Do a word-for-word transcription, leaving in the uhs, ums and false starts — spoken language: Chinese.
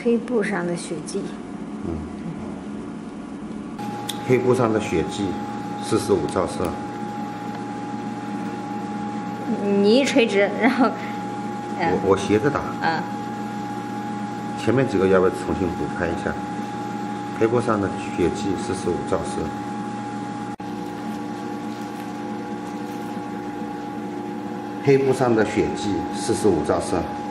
黑布上的血迹。 嗯。黑布上的血迹，四十五照射。 你一垂直，然后。 嗯、我我斜着打。 啊。 前面几个要不要重新补拍一下？黑布上的血迹，四十五照射。黑布上的血迹，四十五照射。